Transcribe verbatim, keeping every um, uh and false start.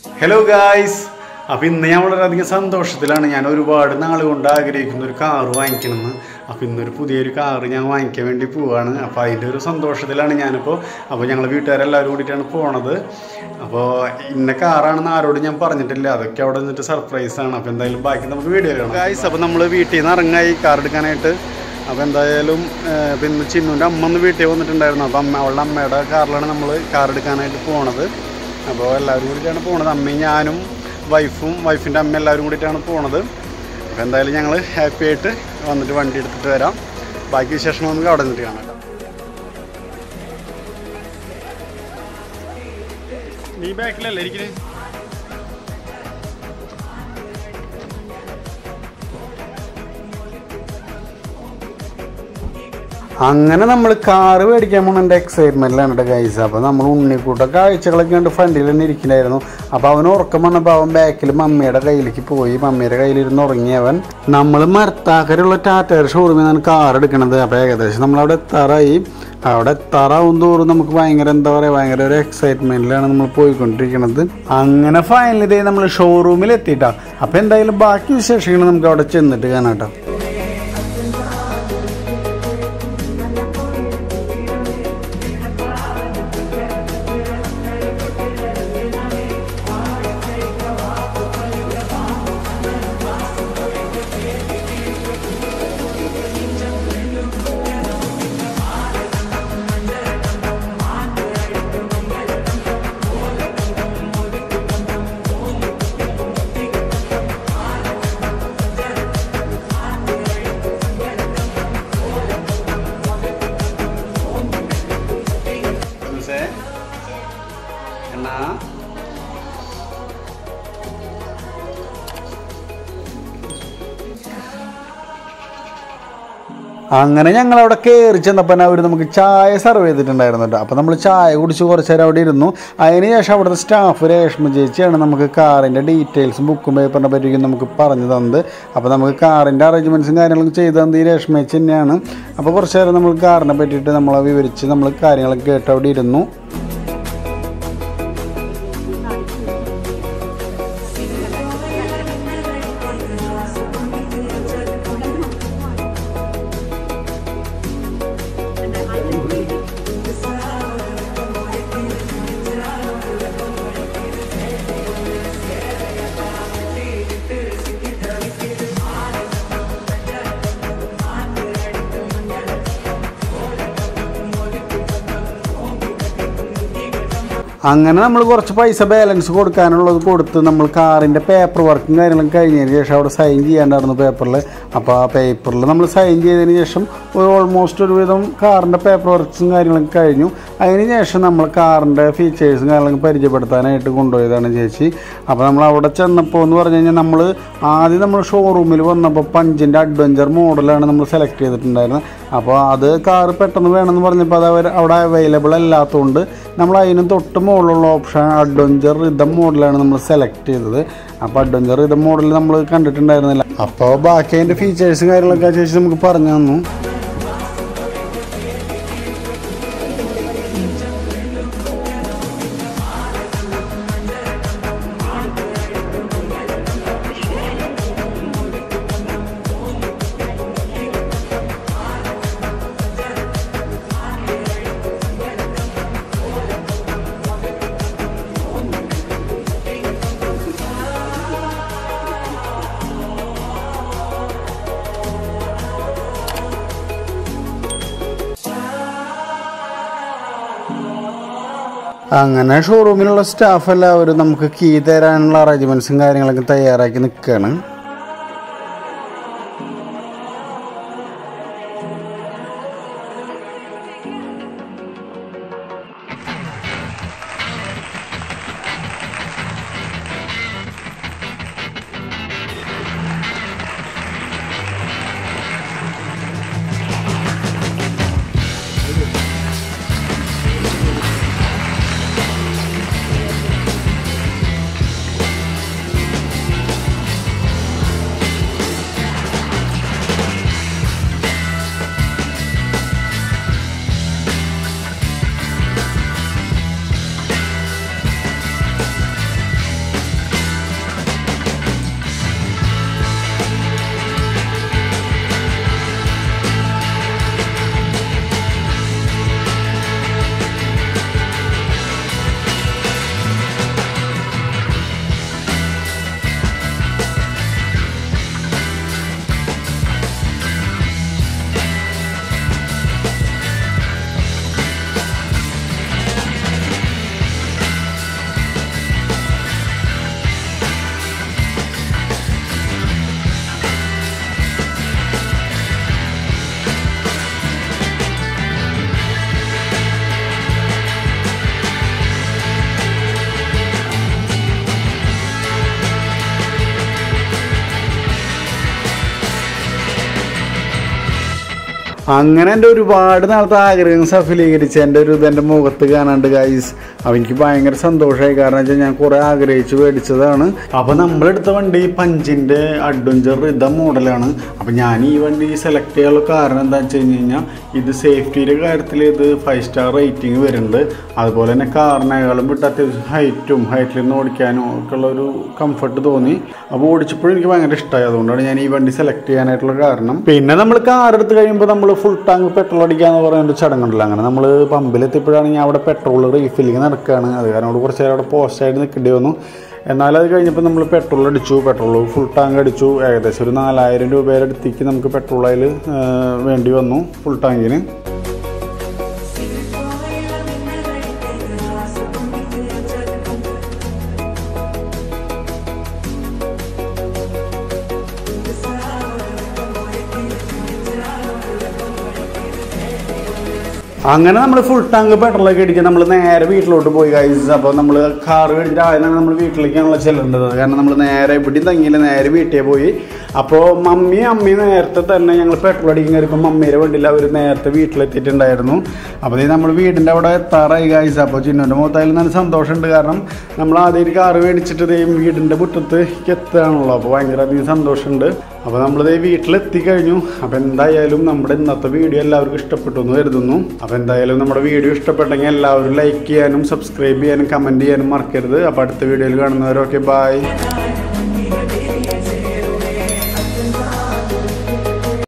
Hello guys! അപ്പോൾ ഇന്ന് ഞാൻ വളരെയധികം സന്തോഷത്തിലാണ്. ഞാൻ ഒരുപാട് നാൾ കൊണ്ട് ആഗ്രഹിക്കുന്ന ഒരു കാർ വാങ്ങിക്കണമെന്ന്. അപ്പോൾ ഇന്നൊരു പുതിയൊരു കാർ ഞാൻ വാങ്ങിക്കാൻ വേണ്ടി പോവുകയാണ്. അപ്പോൾ അതിൻ്റെ ഒരു സന്തോഷത്തിലാണ് ഞാനിപ്പോൾ. അപ്പോൾ ഞങ്ങൾ വീട്ടുകാരെല്ലാവരും കൂടിയിട്ടാണ് പോണത്. അപ്പോൾ ഇന്ന കാറാണെന്ന് ആരോടും ഞാൻ പറഞ്ഞിട്ടില്ല. അതൊക്കെ അവിടെ നിന്നിട്ട് സർപ്രൈസാണ്. അപ്പോൾ എന്തായാലും ബാക്കി നമുക്ക് വീഡിയോ കാണാം ഗൈസ്. അപ്പോൾ നമ്മൾ വീട്ടിൽ നിന്ന് ഇറങ്ങായി കാർ എടുക്കാനായിട്ട്. അപ്പോൾ എന്തായാലും പിന്നെ ചിന്നുൻ്റെ അമ്മ ഒന്ന് വീട്ടിൽ വന്നിട്ടുണ്ടായിരുന്നു. അപ്പോൾ അമ്മ അവളുടെ അമ്മയുടെ കാറിലാണ് നമ്മൾ കാർ എടുക്കാനായിട്ട് പോണത്. അപ്പോൾ എല്ലാവരും കൂടിയിട്ടാണ് പോണത്. അമ്മയും ഞാനും വൈഫും വൈഫിൻ്റെ അമ്മ എല്ലാവരും കൂടിയിട്ടാണ് പോണത്. അപ്പോൾ എന്തായാലും ഞങ്ങൾ ഹാപ്പി ആയിട്ട് വന്നിട്ട് വണ്ടി എടുത്തിട്ട് വരാം. ബാക്കി വിശേഷം നമുക്ക് അവിടെ നിന്നിട്ട് കാണാം. നീ ബാക്കിലല്ലേ ഇരിക്കുന്നത്? അങ്ങനെ നമ്മൾ കാറ് മേടിക്കാൻ പോകണം. എൻ്റെ എക്സൈറ്റ്മെൻറ്റിലാണ് കേട്ടോ ഗൈസ്. അപ്പോൾ നമ്മൾ ഉണ്ണിക്കൂട്ട കാഴ്ചകളൊക്കെ ഉണ്ട്. ഫ്രണ്ടിൽ തന്നെ ഇരിക്കണായിരുന്നു. അപ്പോൾ അവൻ ഉറക്കം വന്നപ്പോൾ അവൻ ബാക്കിൽ മമ്മിയുടെ കയ്യിലേക്ക് പോയി. മമ്മിയുടെ കയ്യിലിരുന്ന് ഉറങ്ങിയവൻ. നമ്മൾ മരത്താക്കരുള്ള ടാറ്റയുടെ ഷോറൂമിൽ നിന്നാണ് കാർ എടുക്കണത്. അപ്പോൾ ഏകദേശം നമ്മളവിടെ എത്താറായി. അവിടെ എത്താറാവും തോറും നമുക്ക് ഭയങ്കര എന്താ പറയുക ഭയങ്കര ഒരു എക്സൈറ്റ്മെൻറ്റിലാണ് നമ്മൾ പോയിക്കൊണ്ടിരിക്കുന്നത്. അങ്ങനെ ഫൈനലി ഇതേ നമ്മൾ ഷോറൂമിൽ എത്തിയിട്ടാണ്. അപ്പോൾ എന്തായാലും ബാക്കി വിശേഷങ്ങൾ നമുക്ക് അവിടെ ചെന്നിട്ട് കാണാം കേട്ടോ. അങ്ങനെ ഞങ്ങളവിടെ കയറി ചെന്നപ്പോൾ അവർ നമുക്ക് ചായ സെർവ് ചെയ്തിട്ടുണ്ടായിരുന്നു കേട്ടോ. അപ്പോൾ നമ്മൾ ചായ കുടിച്ച് കുറച്ച് നേരം അവിടെ ഇരുന്നു. അതിന് ശേഷം അവിടുത്തെ സ്റ്റാഫ് രേഷ്മ ചേച്ചിയാണ് നമുക്ക് കാറിൻ്റെ ഡീറ്റെയിൽസും ബുക്കും പേപ്പറിനെ പറ്റിയും നമുക്ക് പറഞ്ഞു തന്നത്. അപ്പോൾ നമുക്ക് കാറിൻ്റെ അറേഞ്ച്മെൻറ്റ്സും കാര്യങ്ങളൊക്കെ ചെയ്തു തന്നത് ഈ രേഷ്മ ചേച്ചി തന്നെയാണ്. അപ്പോൾ കുറച്ച് നേരം നമ്മൾ കാറിനെ പറ്റിയിട്ട് നമ്മളെ വിവരിച്ച് നമ്മൾ കാര്യങ്ങളൊക്കെ കേട്ട് അവിടെ ഇരുന്നു. അങ്ങനെ നമ്മൾ കുറച്ച് പൈസ ബാലൻസ് കൊടുക്കാനുള്ളത് കൊടുത്ത് നമ്മൾ കാറിൻ്റെ പേപ്പർ വർക്കും കാര്യങ്ങളൊക്കെ കഴിഞ്ഞതിന് ശേഷം അവിടെ സൈൻ ചെയ്യാണ്ടായിരുന്നു പേപ്പറിൽ. അപ്പോൾ ആ പേപ്പറിൽ നമ്മൾ സൈൻ ചെയ്തതിന് ശേഷം ഒരു ഓൾമോസ്റ്റ് ഒരുവിധം കാറിൻ്റെ പേപ്പർ വർക്ക്സും കാര്യങ്ങളൊക്കെ കഴിഞ്ഞു. അതിന് ശേഷം നമ്മൾ കാറിൻ്റെ ഫീച്ചേഴ്സും കാര്യങ്ങളൊക്കെ പരിചയപ്പെടുത്താനായിട്ട് കൊണ്ടുപോയതാണ് ചേച്ചി. അപ്പോൾ നമ്മൾ അവിടെ ചെന്നപ്പോൾ എന്ന് പറഞ്ഞു കഴിഞ്ഞാൽ നമ്മൾ ആദ്യം നമ്മൾ ഷോറൂമിൽ വന്നപ്പോൾ പഞ്ചിൻ്റെ അഡ്വഞ്ചർ മോഡലാണ് നമ്മൾ സെലക്ട് ചെയ്തിട്ടുണ്ടായിരുന്നത്. അപ്പോൾ അത് കാറ് പെട്ടെന്ന് വേണമെന്ന് പറഞ്ഞപ്പോൾ അത് അവർ അവിടെ അവൈലബിൾ അല്ലാത്തതുകൊണ്ട് നമ്മൾ അതിന് തൊട്ട് മുകളിലുള്ള ഓപ്ഷൻ അഡ്വഞ്ചർ റിതം മോഡലാണ് നമ്മൾ സെലക്ട് ചെയ്തത്. അപ്പോൾ അഡ്വഞ്ചർ റിതം മോഡൽ നമ്മൾ കണ്ടിട്ടുണ്ടായിരുന്നില്ല. അപ്പോൾ ബാക്കി അതിൻ്റെ ഫീച്ചേഴ്സും കാര്യങ്ങളൊക്കെ ചേച്ചി നമുക്ക് പറഞ്ഞു തന്നു. അങ്ങനെ ഷോറൂമിലുള്ള സ്റ്റാഫ് എല്ലാവരും നമുക്ക് കീ തരാനുള്ള അറേഞ്ച്മെൻറ്റ്സും കാര്യങ്ങളൊക്കെ തയ്യാറാക്കി നിൽക്കുകയാണ്. അങ്ങനെ എൻ്റെ ഒരുപാട് നാളത്തെ ആഗ്രഹം സഫലീകരിച്ച് എൻ്റെ ഒരു ഇതെൻ്റെ മുഖത്ത് കാണാണ്ട് ഗൈസ്. അപ്പോൾ എനിക്ക് ഭയങ്കര സന്തോഷമായി. കാരണം വെച്ചാൽ ഞാൻ കുറേ ആഗ്രഹിച്ച് മേടിച്ചതാണ്. അപ്പോൾ നമ്മളെടുത്ത വണ്ടി പഞ്ചിൻ്റെ അഡ്വഞ്ചർ ഇത മോഡലാണ്. അപ്പോൾ ഞാൻ ഈ വണ്ടി സെലക്ട് ചെയ്യാനുള്ള കാരണം എന്താണെന്ന് വെച്ച് കഴിഞ്ഞ് കഴിഞ്ഞാൽ ഇത് സേഫ്റ്റിയുടെ കാര്യത്തിൽ ഇത് ഫൈവ് സ്റ്റാർ റേറ്റിംഗ് വരുന്നുണ്ട്. അതുപോലെ തന്നെ കാറിനേക്കാളും വിട്ട് അത്യാവശ്യം ഹൈറ്റും ഹൈറ്റിൽ നിന്ന് ഓടിക്കാനും ഒക്കെ ഉള്ളൊരു കംഫർട്ട് തോന്നി. അപ്പോൾ ഓടിച്ചപ്പോഴും എനിക്ക് ഭയങ്കര ഇഷ്ടമായി. അതുകൊണ്ടാണ് ഞാൻ ഈ വണ്ടി സെലക്ട് ചെയ്യാനായിട്ടുള്ള കാരണം. പിന്നെ നമ്മൾ കാർ എടുത്ത് കഴിയുമ്പോൾ നമ്മൾ ഫുൾ ടാങ്ക് പെട്രോൾ അടിക്കാന്ന് പറയുന്ന ചടങ്ങുണ്ടല്ലോ. അങ്ങനെ നമ്മൾ പമ്പിലെത്തിയപ്പോഴാണെങ്കിൽ അവിടെ പെട്രോൾ റീഫില്ലിങ് നടക്കുകയാണ്. അത് കാരണം അവിടെ കുറച്ച് നേരം അവിടെ പോസ്റ്റായിട്ട് നിൽക്കേണ്ടി വന്നു. എന്നാൽ അത് കഴിഞ്ഞപ്പോൾ നമ്മൾ പെട്രോൾ അടിച്ചു. പെട്രോൾ ഫുൾ ടാങ്ക് അടിച്ചു. ഏകദേശം ഒരു നാലായിരം രൂപയുടെ അടുത്തേക്ക് നമുക്ക് പെട്രോൾ അതിൽ വേണ്ടി വന്നു ഫുൾ ടാങ്കിന്. അങ്ങനെ നമ്മൾ ഫുൾ ടാങ്ക് പെട്രോളൊക്കെ അടിച്ച് നമ്മൾ നേരെ വീട്ടിലോട്ട് പോയി ഗൈസ്. അപ്പോൾ നമ്മൾ കാർ മേടിച്ചിട്ട് ആദ്യം തന്നെ നമ്മൾ വീട്ടിലേക്കാണല്ലോ ചെല്ലേണ്ടത്. കാരണം നമ്മൾ നേരെ എവിടെയും തങ്ങിയില്ല, നേരെ വീട്ടിൽ പോയി. അപ്പോൾ മമ്മി അമ്മി നേരത്തെ തന്നെ ഞങ്ങൾ പെട്രോൾ അടിക്കാൻ കയറിയപ്പോൾ മമ്മിയുടെ വണ്ടിയിൽ അവർ നേരത്തെ വീട്ടിലെത്തിയിട്ടുണ്ടായിരുന്നു. അപ്പോൾ നമ്മൾ വീടിൻ്റെ അവിടെ എത്താറായി ഗൈസ്. അപ്പോൾ ചിന്നുൻ്റെ മുഖത്തായാലും നല്ല സന്തോഷമുണ്ട്. കാരണം നമ്മൾ ആദ്യം കാർ മേടിച്ചിട്ട് ഇതേയും വീടിൻ്റെ മുറ്റത്തേക്ക് എത്തുകയാണല്ലോ. അപ്പോൾ ഭയങ്കരധികം സന്തോഷമുണ്ട്. അപ്പോൾ നമ്മളിതേ വീട്ടിലെത്തി കഴിഞ്ഞു. അപ്പോൾ എന്തായാലും നമ്മുടെ ഇന്നത്തെ വീഡിയോ എല്ലാവർക്കും ഇഷ്ടപ്പെട്ടു എന്ന് കരുതുന്നു. അപ്പോൾ എന്തായാലും നമ്മുടെ വീഡിയോ ഇഷ്ടപ്പെട്ടെങ്കിൽ എല്ലാവരും ലൈക്ക് ചെയ്യാനും സബ്സ്ക്രൈബ് ചെയ്യാനും കമൻറ്റ് ചെയ്യാനും മറക്കരുത്. അപ്പോൾ അടുത്ത വീഡിയോയിൽ കാണുന്നവരൊക്കെ ബൈ.